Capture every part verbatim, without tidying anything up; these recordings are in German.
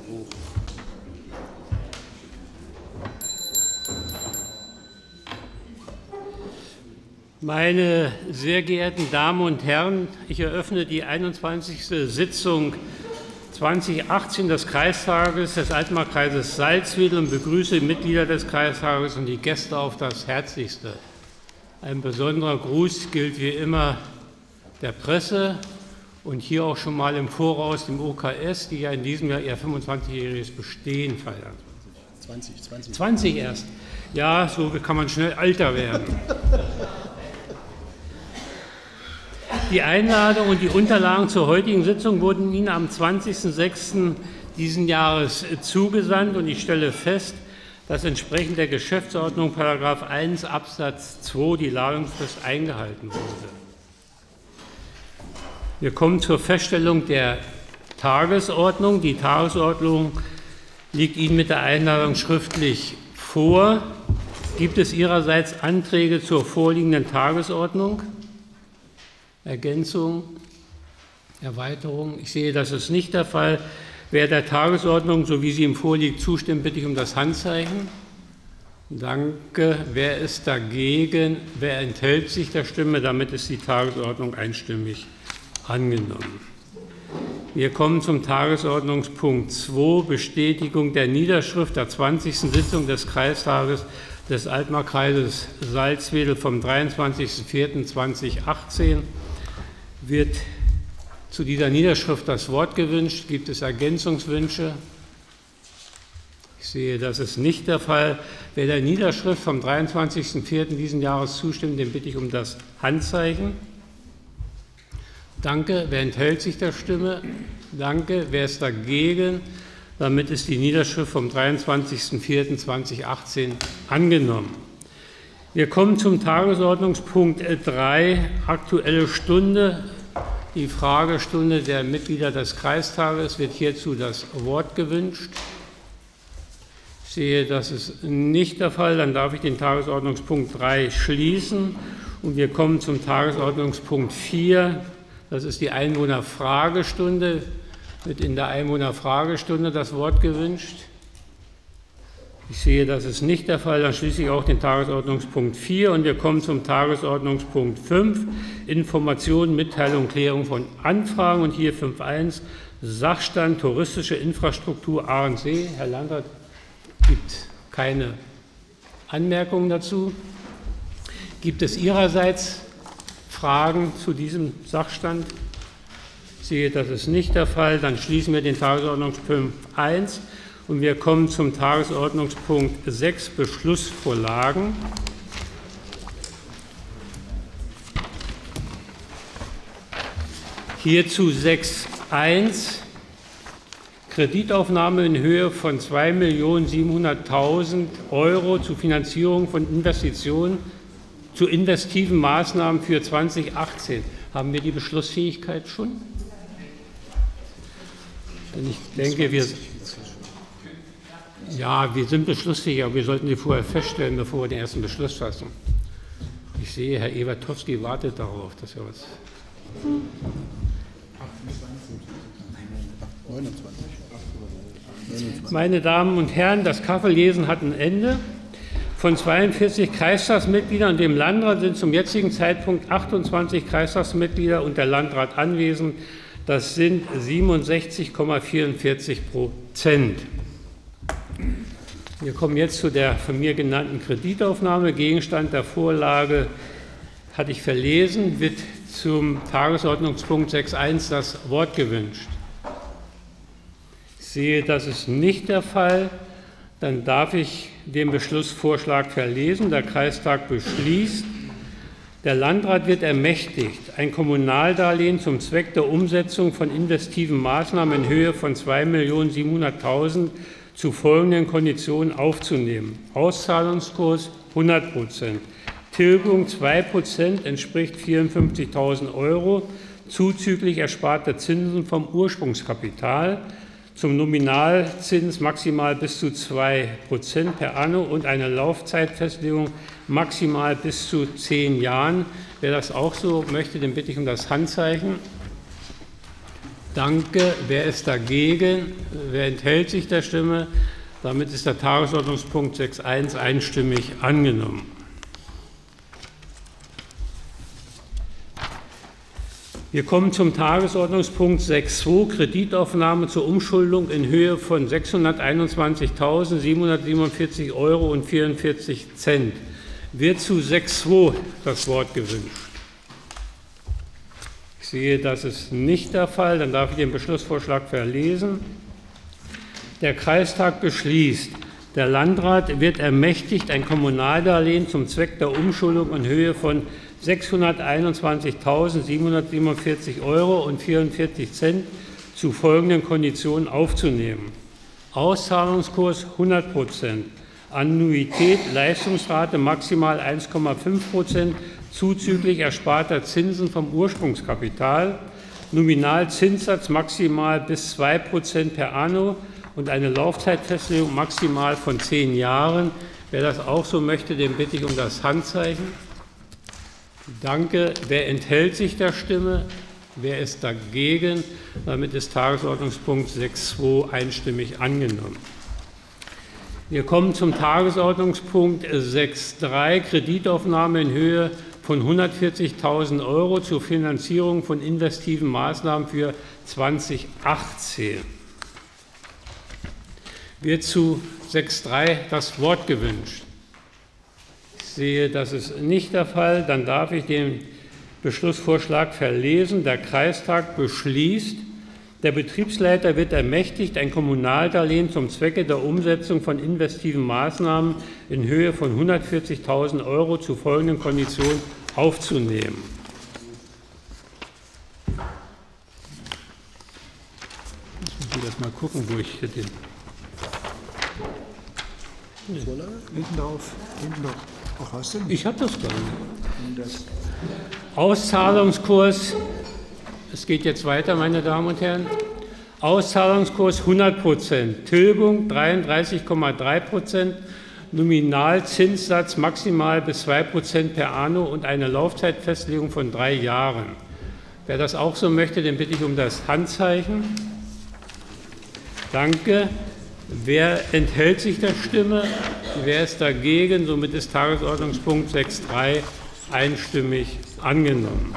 Meine sehr geehrten Damen und Herren, ich eröffne die einundzwanzigste Sitzung zweitausendachtzehn des Kreistages des Altmarkkreises Salzwedel und begrüße die Mitglieder des Kreistages und die Gäste auf das Herzlichste. Ein besonderer Gruß gilt wie immer der Presse und hier auch schon mal im Voraus dem O K S, die ja in diesem Jahr ihr fünfundzwanzigjähriges Bestehen feiern. zwanzig, zwanzig. zwanzig erst. Ja, so kann man schnell älter werden. Die Einladung und die Unterlagen zur heutigen Sitzung wurden Ihnen am zwanzigsten sechsten diesen Jahres zugesandt und ich stelle fest, dass entsprechend der Geschäftsordnung Paragraph eins Absatz zwei die Ladungsfrist eingehalten wurde. Wir kommen zur Feststellung der Tagesordnung. Die Tagesordnung liegt Ihnen mit der Einladung schriftlich vor. Gibt es Ihrerseits Anträge zur vorliegenden Tagesordnung? Ergänzung, Erweiterung? Ich sehe, das ist nicht der Fall. Wer der Tagesordnung, so wie sie ihm vorliegt, zustimmt, bitte ich um das Handzeichen. Danke. Wer ist dagegen? Wer enthält sich der Stimme? Damit ist die Tagesordnung einstimmig angenommen. Wir kommen zum Tagesordnungspunkt zwei, Bestätigung der Niederschrift der zwanzigsten Sitzung des Kreistages des Altmarkkreises Salzwedel vom dreiundzwanzigsten vierten zweitausendachtzehn. Wird zu dieser Niederschrift das Wort gewünscht? Gibt es Ergänzungswünsche? Ich sehe, das ist nicht der Fall. Wer der Niederschrift vom dreiundzwanzigsten vierten diesen Jahres zustimmt, den bitte ich um das Handzeichen. Danke. Wer enthält sich der Stimme? Danke. Wer ist dagegen? Damit ist die Niederschrift vom dreiundzwanzigsten vierten zweitausendachtzehn angenommen. Wir kommen zum Tagesordnungspunkt drei, Aktuelle Stunde. Die Fragestunde der Mitglieder des Kreistages. Wird hierzu das Wort gewünscht? Ich sehe, das ist nicht der Fall. Dann darf ich den Tagesordnungspunkt drei schließen. Und wir kommen zum Tagesordnungspunkt vier. Das ist die Einwohnerfragestunde. Wird in der Einwohnerfragestunde das Wort gewünscht? Ich sehe, das ist nicht der Fall. Dann schließe ich auch den Tagesordnungspunkt vier und wir kommen zum Tagesordnungspunkt fünf, Information, Mitteilung, Klärung von Anfragen. Und hier fünf Punkt eins, Sachstand, touristische Infrastruktur Ahrensee. Herr Landrat, gibt keine Anmerkungen dazu. Gibt es Ihrerseits Fragen zu diesem Sachstand? Ich sehe, das ist nicht der Fall. Dann schließen wir den Tagesordnungspunkt fünf Punkt eins und wir kommen zum Tagesordnungspunkt sechs, Beschlussvorlagen. Hierzu sechs Punkt eins, Kreditaufnahme in Höhe von zwei Millionen siebenhunderttausend Euro zur Finanzierung von Investitionen zu investiven Maßnahmen für zweitausendachtzehn. Haben wir die Beschlussfähigkeit schon? Denn ich denke, wir, ja, wir sind beschlussfähig, aber wir sollten sie vorher feststellen, bevor wir den ersten Beschluss fassen. Ich sehe, Herr Ewertowski wartet darauf, dass er was. Meine Damen und Herren, das Kaffeelesen hat ein Ende. Von zweiundvierzig Kreistagsmitgliedern und dem Landrat sind zum jetzigen Zeitpunkt achtundzwanzig Kreistagsmitglieder und der Landrat anwesend. Das sind siebenundsechzig Komma vierundvierzig Prozent. Wir kommen jetzt zu der von mir genannten Kreditaufnahme. Gegenstand der Vorlage hatte ich verlesen. Wird zum Tagesordnungspunkt sechs Punkt eins das Wort gewünscht? Ich sehe, das ist nicht der Fall. Dann darf ich den Beschlussvorschlag verlesen. Der Kreistag beschließt, der Landrat wird ermächtigt, ein Kommunaldarlehen zum Zweck der Umsetzung von investiven Maßnahmen in Höhe von zwei Millionen siebenhunderttausend zu folgenden Konditionen aufzunehmen. Auszahlungskurs hundert Prozent, Tilgung zwei Prozent entspricht vierundfünfzigtausend Euro, zuzüglich ersparte Zinsen vom Ursprungskapital, zum Nominalzins maximal bis zu zwei Prozent per anno und eine Laufzeitfestlegung maximal bis zu zehn Jahren. Wer das auch so möchte, den bitte ich um das Handzeichen. Danke. Wer ist dagegen? Wer enthält sich der Stimme? Damit ist der Tagesordnungspunkt sechs Punkt eins einstimmig angenommen. Wir kommen zum Tagesordnungspunkt sechs Punkt zwei, Kreditaufnahme zur Umschuldung in Höhe von sechshunderteinundzwanzigtausendsiebenhundertsiebenundvierzig Euro und vierundvierzig Cent. Wird zu sechs Punkt zwei das Wort gewünscht? Ich sehe, das ist nicht der Fall. Dann darf ich den Beschlussvorschlag verlesen. Der Kreistag beschließt, der Landrat wird ermächtigt, ein Kommunaldarlehen zum Zweck der Umschuldung in Höhe von sechshunderteinundzwanzigtausendsiebenhundertsiebenundvierzig Euro und vierundvierzig Cent zu folgenden Konditionen aufzunehmen. Auszahlungskurs hundert Prozent, Annuität, Leistungsrate maximal eins Komma fünf Prozent zuzüglich ersparter Zinsen vom Ursprungskapital, Nominalzinssatz maximal bis zwei Prozent per anno und eine Laufzeitfestlegung maximal von zehn Jahren. Wer das auch so möchte, den bitte ich um das Handzeichen. Danke. Wer enthält sich der Stimme? Wer ist dagegen? Damit ist Tagesordnungspunkt sechs Punkt zwei einstimmig angenommen. Wir kommen zum Tagesordnungspunkt sechs Punkt drei, Kreditaufnahme in Höhe von hundertvierzigtausend Euro zur Finanzierung von investiven Maßnahmen für zweitausendachtzehn. Wird zu sechs Punkt drei das Wort gewünscht? Ich sehe, das ist nicht der Fall. Dann darf ich den Beschlussvorschlag verlesen. Der Kreistag beschließt, der Betriebsleiter wird ermächtigt, ein Kommunaldarlehen zum Zwecke der Umsetzung von investiven Maßnahmen in Höhe von hundertvierzigtausend Euro zu folgenden Konditionen aufzunehmen. Jetzt muss ich erst mal gucken, wo ich hier den. Vorlage? Hinten drauf, hinten drauf. Auch hast du nicht? Ich habe das gar nicht. Auszahlungskurs, es geht jetzt weiter, meine Damen und Herren. Auszahlungskurs hundert Prozent, Tilgung dreiunddreißig Komma drei Prozent, Nominalzinssatz maximal bis zwei Prozent per anno und eine Laufzeitfestlegung von drei Jahren. Wer das auch so möchte, den bitte ich um das Handzeichen. Danke. Wer enthält sich der Stimme? Wer ist dagegen? Somit ist Tagesordnungspunkt sechs Punkt drei einstimmig angenommen.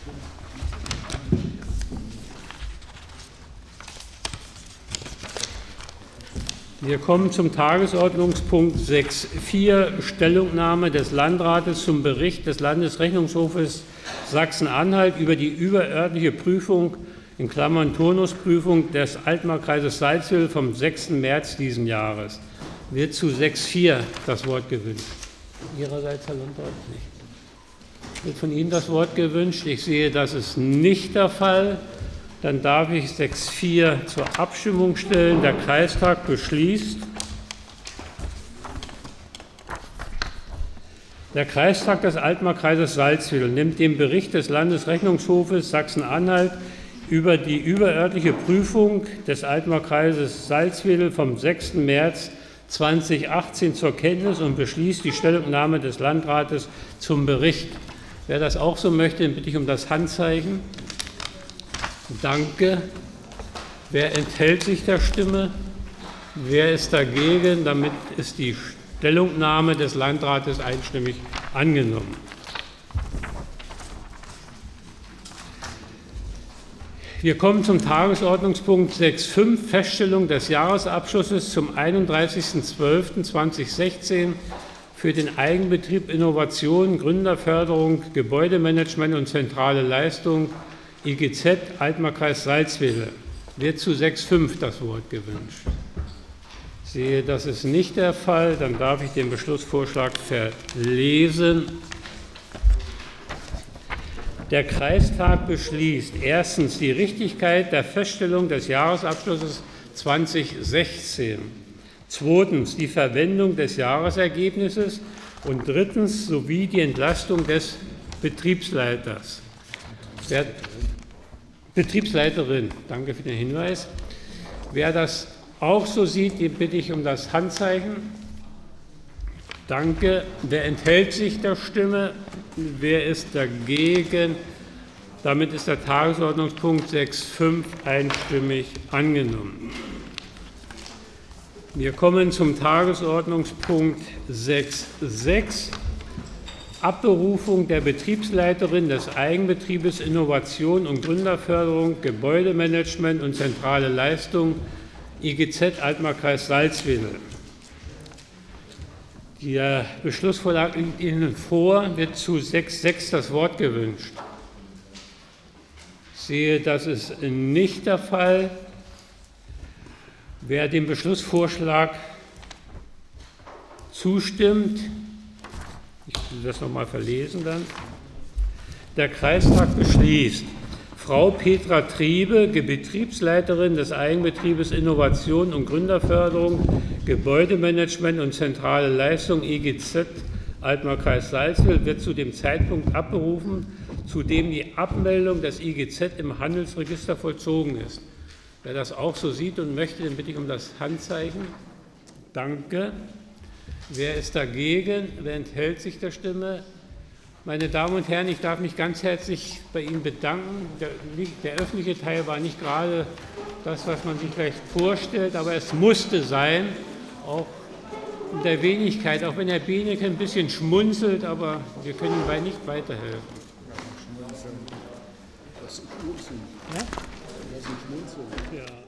Wir kommen zum Tagesordnungspunkt sechs Punkt vier, Stellungnahme des Landrates zum Bericht des Landesrechnungshofes Sachsen-Anhalt über die überörtliche Prüfung in Klammern Turnusprüfung des Altmarkkreises Salzwedel vom sechsten März diesen Jahres. Wird zu sechs Punkt vier das Wort gewünscht? Ihrerseits, Herr Landrat, nicht. Wird von Ihnen das Wort gewünscht? Ich sehe, das ist nicht der Fall. Dann darf ich sechs Punkt vier zur Abstimmung stellen. Der Kreistag beschließt, der Kreistag des Altmarkkreises Salzwedel nimmt den Bericht des Landesrechnungshofes Sachsen-Anhalt über die überörtliche Prüfung des Altmarkkreises Salzwedel vom sechsten März zweitausendachtzehn zur Kenntnis und beschließt die Stellungnahme des Landrates zum Bericht. Wer das auch so möchte, den bitte ich um das Handzeichen. Danke. Wer enthält sich der Stimme? Wer ist dagegen? Damit ist die Stellungnahme des Landrates einstimmig angenommen. Wir kommen zum Tagesordnungspunkt sechs Punkt fünf, Feststellung des Jahresabschlusses zum einunddreißigsten zwölften zweitausendsechzehn für den Eigenbetrieb Innovation, Gründerförderung, Gebäudemanagement und zentrale Leistung I G Z Altmarkkreis Salzwedel. Wird zu sechs Punkt fünf das Wort gewünscht? Ich sehe, das ist nicht der Fall. Dann darf ich den Beschlussvorschlag verlesen. Der Kreistag beschließt erstens die Richtigkeit der Feststellung des Jahresabschlusses zweitausendsechzehn, zweitens die Verwendung des Jahresergebnisses und drittens sowie die Entlastung des Betriebsleiters. Wer, Betriebsleiterin, danke für den Hinweis. Wer das auch so sieht, den bitte ich um das Handzeichen. Danke. Wer enthält sich der Stimme? Wer ist dagegen? Damit ist der Tagesordnungspunkt sechs Punkt fünf einstimmig angenommen. Wir kommen zum Tagesordnungspunkt sechs Punkt sechs. Abberufung der Betriebsleiterin des Eigenbetriebes Innovation und Gründerförderung, Gebäudemanagement und zentrale Leistung I G Z Altmark-Kreis Salzwedel. Der Beschlussvorschlag liegt Ihnen vor. Wird zu sechs Punkt sechs das Wort gewünscht? Ich sehe, das ist nicht der Fall. Wer dem Beschlussvorschlag zustimmt, ich will das noch mal verlesen dann. Der Kreistag beschließt, Frau Petra Triebe, Betriebsleiterin des Eigenbetriebes Innovation und Gründerförderung, Gebäudemanagement und zentrale Leistung I G Z Altmark-Kreis Salzwedel, wird zu dem Zeitpunkt abberufen, zu dem die Abmeldung des I G Z im Handelsregister vollzogen ist. Wer das auch so sieht und möchte, den bitte ich um das Handzeichen. Danke. Wer ist dagegen? Wer enthält sich der Stimme? Meine Damen und Herren, ich darf mich ganz herzlich bei Ihnen bedanken. Der, der öffentliche Teil war nicht gerade das, was man sich vielleicht vorstellt, aber es musste sein, auch in der Wenigkeit, auch wenn Herr Benecke ein bisschen schmunzelt, aber wir können ihm bei nicht weiterhelfen. Das ist Ursinn. Ja? Das ist Schmunzeln. Ja.